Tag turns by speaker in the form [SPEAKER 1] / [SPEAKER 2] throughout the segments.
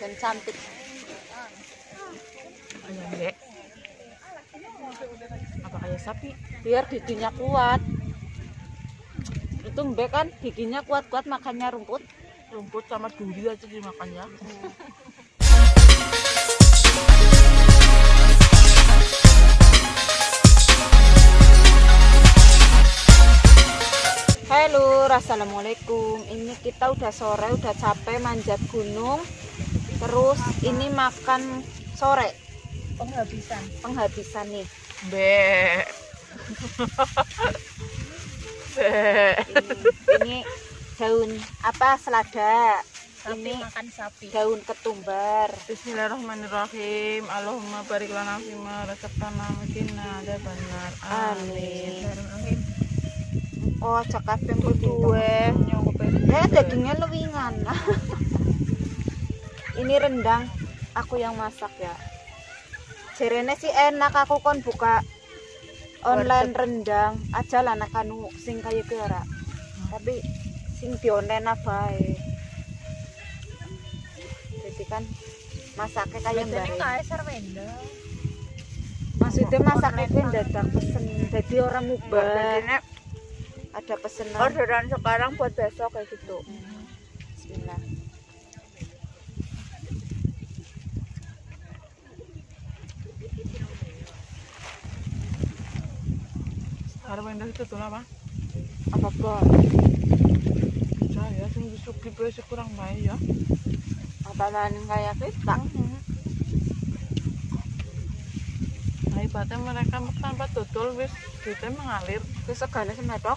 [SPEAKER 1] dan cantik.
[SPEAKER 2] Ayam dek. Apa kayak sapi?
[SPEAKER 1] Biar giginya kuat. Itu mbek kan giginya kuat-kuat makannya rumput.
[SPEAKER 2] Rumput sama duri aja dimakannya.
[SPEAKER 1] Halo, assalamualaikum. Ini kita udah sore, udah capek manjat gunung. Terus ini makan sore. Penghabisan nih.
[SPEAKER 2] Be.
[SPEAKER 1] Ini daun apa selada. Ini
[SPEAKER 3] makan sapi.
[SPEAKER 1] daun ketumbar.
[SPEAKER 2] Bismillahirrahmanirrahim. Allahumma barik lana fima razaqtana wa qina adzabannar.
[SPEAKER 1] Amin. Oh, cakap yang
[SPEAKER 2] Duwe nyong
[SPEAKER 1] ya dagingnya lewingan. Ini rendang aku yang masak ya. Jerene sih enak, aku kon buka online rendang aja lah anak anu sing kaya ki ora. Tapi sing dionen bae. Jadi kan masaknya kayak mbare. Maksudnya masaknya itu dadak pesen. Jadi orang mubah. Ada pesanan.
[SPEAKER 2] Orderan sekarang buat besok kayak gitu.
[SPEAKER 1] Bismillah.
[SPEAKER 2] Harus main dari itu tuh apa?
[SPEAKER 1] Apa bol?
[SPEAKER 2] Saya sing disuki besok kurang baik ya.
[SPEAKER 1] Apa maning kayak kita?
[SPEAKER 2] Nah, ibaratnya mereka tanpa tutul wis duitnya mengalir.
[SPEAKER 1] Wis segane semedok.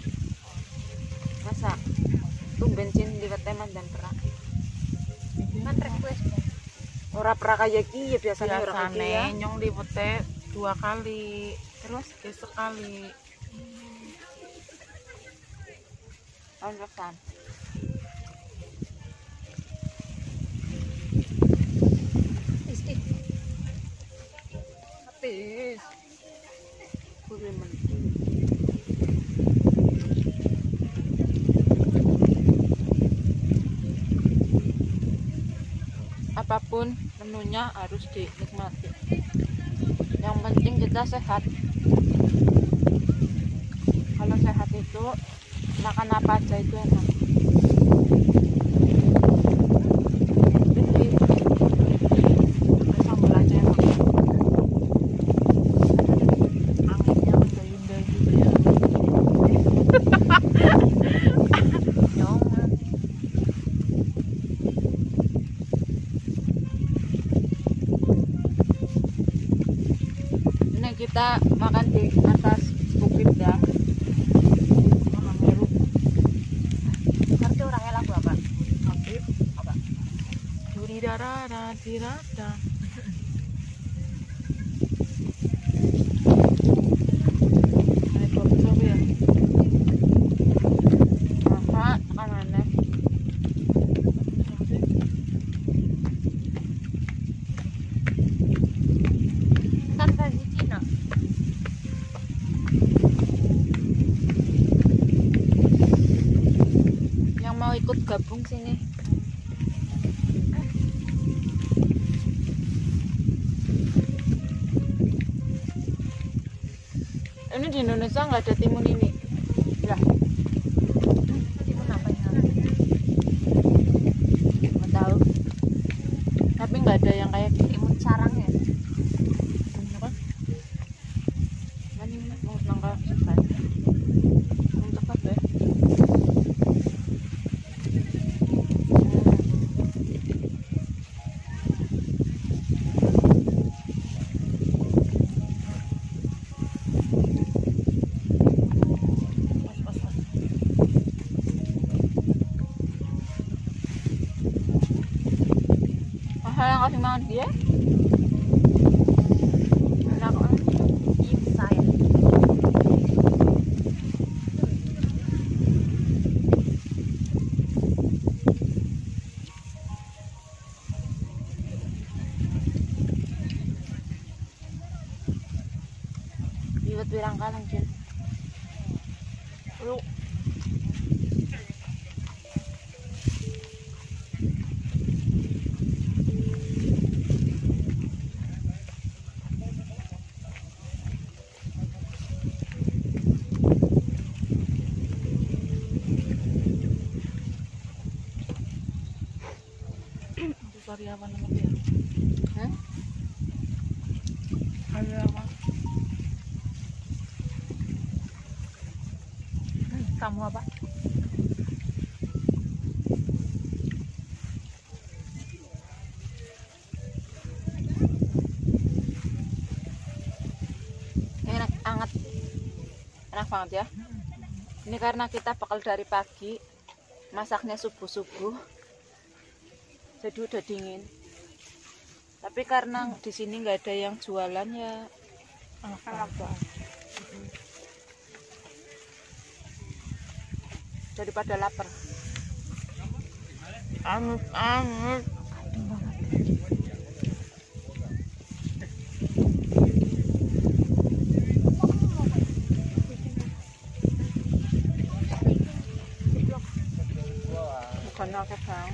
[SPEAKER 1] Masa tumben cin liwat teman dan perak.
[SPEAKER 3] Kan request.
[SPEAKER 1] Ora perak kayak iki ya biasanya ora kayak
[SPEAKER 2] Biasane
[SPEAKER 1] ya.
[SPEAKER 2] nyong lipute 2 kali, terus sekali.
[SPEAKER 1] Pantesan.
[SPEAKER 3] Habis.
[SPEAKER 1] Bagaimana? Apapun menunya harus dinikmati. Yang penting kita sehat. Kalau sehat itu makan apa aja itu enak. Jadi
[SPEAKER 2] Sambal aja emang. Anginnya mendayu-dayu ya.
[SPEAKER 3] Nyong.
[SPEAKER 1] ini kita makan di atas bukit ya.
[SPEAKER 2] Makan meru.
[SPEAKER 3] Ngerti orangnya lagu apa?
[SPEAKER 2] Habib. Apa? Duri darah dirada. Ini kopi coba ya.
[SPEAKER 1] Masa kan aneh.
[SPEAKER 3] Kan versi Cina.
[SPEAKER 1] Yang mau ikut gabung sini. Ini di Indonesia nggak ada timun ini. Ya,
[SPEAKER 3] Timun apa ya?
[SPEAKER 1] nggak tahu. Tapi nggak ada yang kayak gini.
[SPEAKER 3] Timun sarang ya.
[SPEAKER 1] Apa? Ini mau nangka ikan. Untuk apa ya? Yang kasih makan dia? Enak kan?
[SPEAKER 3] Ibu saya.
[SPEAKER 1] Liwat pirang kalang Jin. Lu
[SPEAKER 2] Sariawan naman ya.
[SPEAKER 1] Hah?
[SPEAKER 2] Sariawan.
[SPEAKER 3] Kamu apa?
[SPEAKER 1] Enak anget, enak banget ya. Ini karena kita bakal dari pagi, masaknya subuh-subuh, jadi udah dingin. Tapi karena di sini nggak ada yang jualan ya,
[SPEAKER 2] Enak banget.
[SPEAKER 1] daripada lapar.
[SPEAKER 2] Anget.
[SPEAKER 1] Bukannya kebang.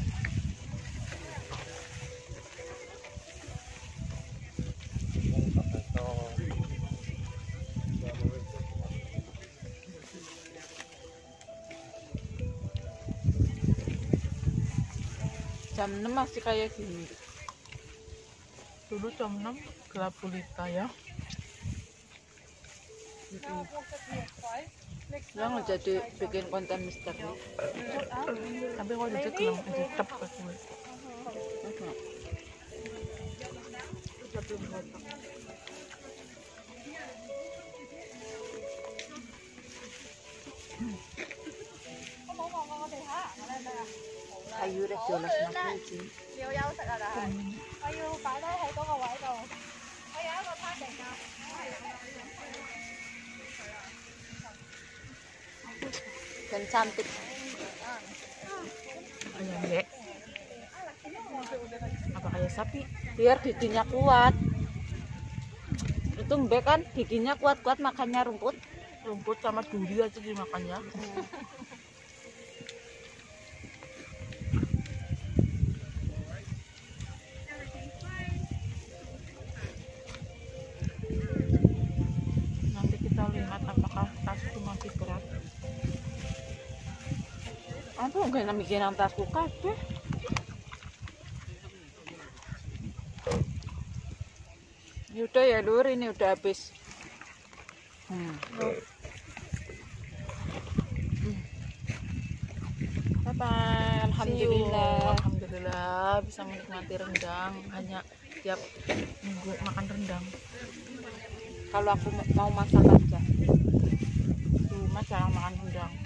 [SPEAKER 1] Jam 6 masih kayak gini.
[SPEAKER 2] Dulu jam 6 gelap gulita ya.
[SPEAKER 1] Yang jadi bikin konten misteri.
[SPEAKER 2] Tapi kalau dia gelem tetep ke kulit.
[SPEAKER 1] Kayu deh jolas nak iki. Dan cantik.
[SPEAKER 2] Ayam dek. Apa kayak sapi?
[SPEAKER 1] Biar giginya kuat. Itu mbak kan giginya kuat-kuat makannya rumput.
[SPEAKER 2] Rumput sama duri aja dimakannya. Nanti kita lihat apakah tasku masih berat.
[SPEAKER 1] Apa enggak bikin tasku kabeh. Yaudah ya lur, ini udah habis. Bye-bye. Alhamdulillah.
[SPEAKER 2] Alhamdulillah bisa menikmati rendang. Hanya tiap minggu makan rendang.
[SPEAKER 1] Kalau aku mau masak aja.
[SPEAKER 2] Cuma jarang makan rendang.